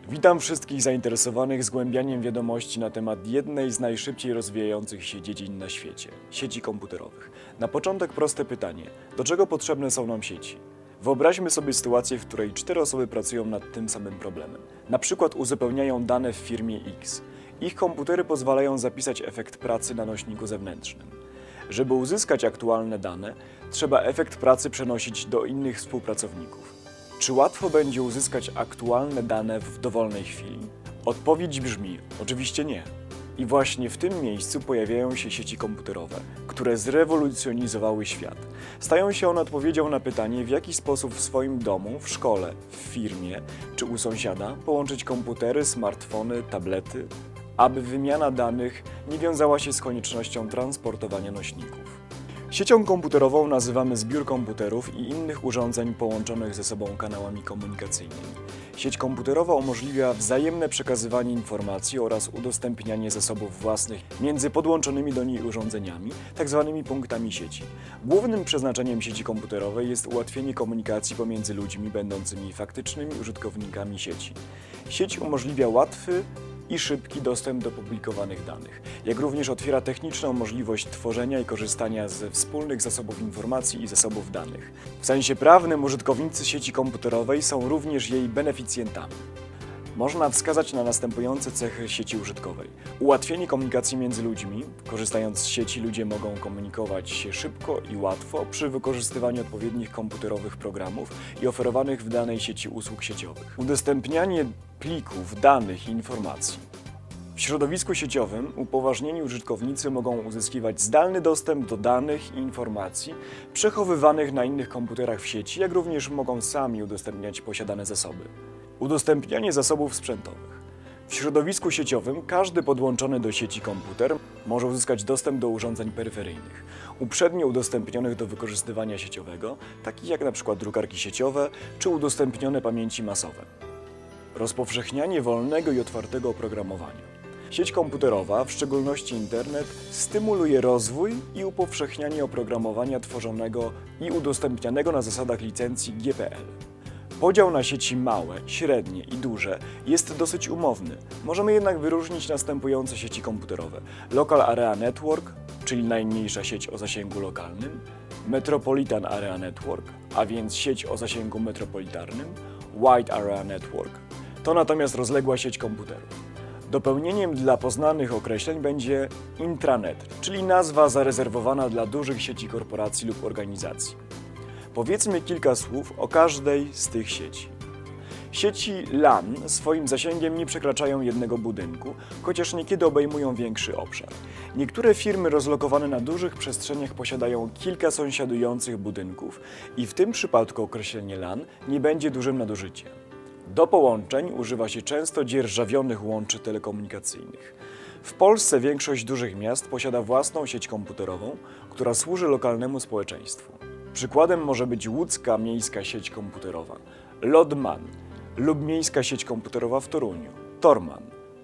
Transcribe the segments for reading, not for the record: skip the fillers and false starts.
Witam wszystkich zainteresowanych zgłębianiem wiadomości na temat jednej z najszybciej rozwijających się dziedzin na świecie – sieci komputerowych. Na początek proste pytanie: do czego potrzebne są nam sieci? Wyobraźmy sobie sytuację, w której 4 osoby pracują nad tym samym problemem. Na przykład uzupełniają dane w firmie X. Ich komputery pozwalają zapisać efekt pracy na nośniku zewnętrznym. Żeby uzyskać aktualne dane, trzeba efekt pracy przenosić do innych współpracowników. Czy łatwo będzie uzyskać aktualne dane w dowolnej chwili? Odpowiedź brzmi: oczywiście nie. I właśnie w tym miejscu pojawiają się sieci komputerowe, które zrewolucjonizowały świat. Stają się one odpowiedzią na pytanie, w jaki sposób w swoim domu, w szkole, w firmie czy u sąsiada połączyć komputery, smartfony, tablety, aby wymiana danych nie wiązała się z koniecznością transportowania nośników. Siecią komputerową nazywamy zbiór komputerów i innych urządzeń połączonych ze sobą kanałami komunikacyjnymi. Sieć komputerowa umożliwia wzajemne przekazywanie informacji oraz udostępnianie zasobów własnych między podłączonymi do niej urządzeniami, tzw. punktami sieci. Głównym przeznaczeniem sieci komputerowej jest ułatwienie komunikacji pomiędzy ludźmi będącymi faktycznymi użytkownikami sieci. Sieć umożliwia łatwy i szybki dostęp do publikowanych danych, jak również otwiera techniczną możliwość tworzenia i korzystania ze wspólnych zasobów informacji i zasobów danych. W sensie prawnym użytkownicy sieci komputerowej są również jej beneficjentami. Można wskazać na następujące cechy sieci użytkowej. Ułatwienie komunikacji między ludźmi. Korzystając z sieci, ludzie mogą komunikować się szybko i łatwo przy wykorzystywaniu odpowiednich komputerowych programów i oferowanych w danej sieci usług sieciowych. Udostępnianie plików, danych i informacji. W środowisku sieciowym upoważnieni użytkownicy mogą uzyskiwać zdalny dostęp do danych i informacji przechowywanych na innych komputerach w sieci, jak również mogą sami udostępniać posiadane zasoby. Udostępnianie zasobów sprzętowych. W środowisku sieciowym każdy podłączony do sieci komputer może uzyskać dostęp do urządzeń peryferyjnych, uprzednio udostępnionych do wykorzystywania sieciowego, takich jak np. drukarki sieciowe czy udostępnione pamięci masowe. Rozpowszechnianie wolnego i otwartego oprogramowania. Sieć komputerowa, w szczególności internet, stymuluje rozwój i upowszechnianie oprogramowania tworzonego i udostępnianego na zasadach licencji GPL. Podział na sieci małe, średnie i duże jest dosyć umowny. Możemy jednak wyróżnić następujące sieci komputerowe: Local Area Network, czyli najmniejsza sieć o zasięgu lokalnym, Metropolitan Area Network, a więc sieć o zasięgu metropolitarnym, Wide Area Network, to natomiast rozległa sieć komputerów. Dopełnieniem dla poznanych określeń będzie intranet, czyli nazwa zarezerwowana dla dużych sieci korporacji lub organizacji. Powiedzmy kilka słów o każdej z tych sieci. Sieci LAN swoim zasięgiem nie przekraczają jednego budynku, chociaż niekiedy obejmują większy obszar. Niektóre firmy rozlokowane na dużych przestrzeniach posiadają kilka sąsiadujących budynków i w tym przypadku określenie LAN nie będzie dużym nadużyciem. Do połączeń używa się często dzierżawionych łączy telekomunikacyjnych. W Polsce większość dużych miast posiada własną sieć komputerową, która służy lokalnemu społeczeństwu. Przykładem może być łódzka miejska sieć komputerowa, LODMAN, lub miejska sieć komputerowa w Toruniu, TORMAN.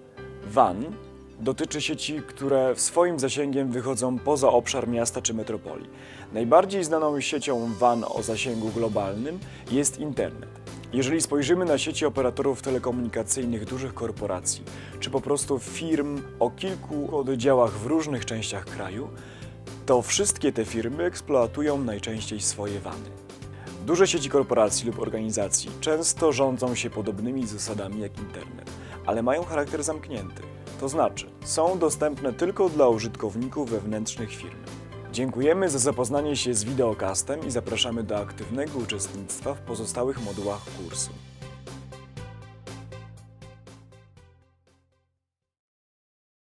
WAN dotyczy sieci, które swoim zasięgiem wychodzą poza obszar miasta czy metropolii. Najbardziej znaną siecią WAN o zasięgu globalnym jest internet. Jeżeli spojrzymy na sieci operatorów telekomunikacyjnych dużych korporacji, czy po prostu firm o kilku oddziałach w różnych częściach kraju, to wszystkie te firmy eksploatują najczęściej swoje WANy. Duże sieci korporacji lub organizacji często rządzą się podobnymi zasadami jak internet, ale mają charakter zamknięty, to znaczy są dostępne tylko dla użytkowników wewnętrznych firmy. Dziękujemy za zapoznanie się z wideokastem i zapraszamy do aktywnego uczestnictwa w pozostałych modułach kursu.